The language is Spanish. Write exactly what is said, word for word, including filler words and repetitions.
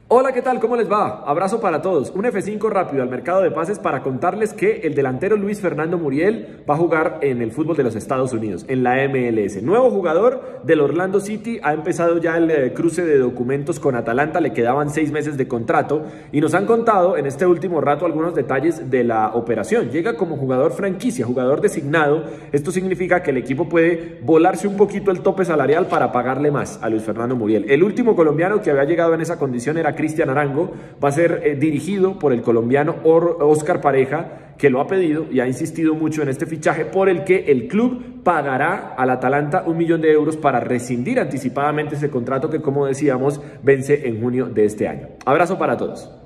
Hola, ¿qué tal? ¿Cómo les va? Abrazo para todos. Un F cinco rápido al mercado de pases para contarles que el delantero Luis Fernando Muriel va a jugar en el fútbol de los Estados Unidos, en la M L S. Nuevo jugador del Orlando City, ha empezado ya el eh, cruce de documentos con Atalanta, le quedaban seis meses de contrato y nos han contado en este último rato algunos detalles de la operación. Llega como jugador franquicia, jugador designado. Esto significa que el equipo puede volarse un poquito el tope salarial para pagarle más a Luis Fernando Muriel. El último colombiano que había llegado en esa condición era Cristian Arango. Va a ser eh, dirigido por el colombiano Or Oscar Pareja, que lo ha pedido y ha insistido mucho en este fichaje, por el que el club pagará al Atalanta un millón de euros para rescindir anticipadamente ese contrato que, como decíamos, vence en junio de este año. Abrazo para todos.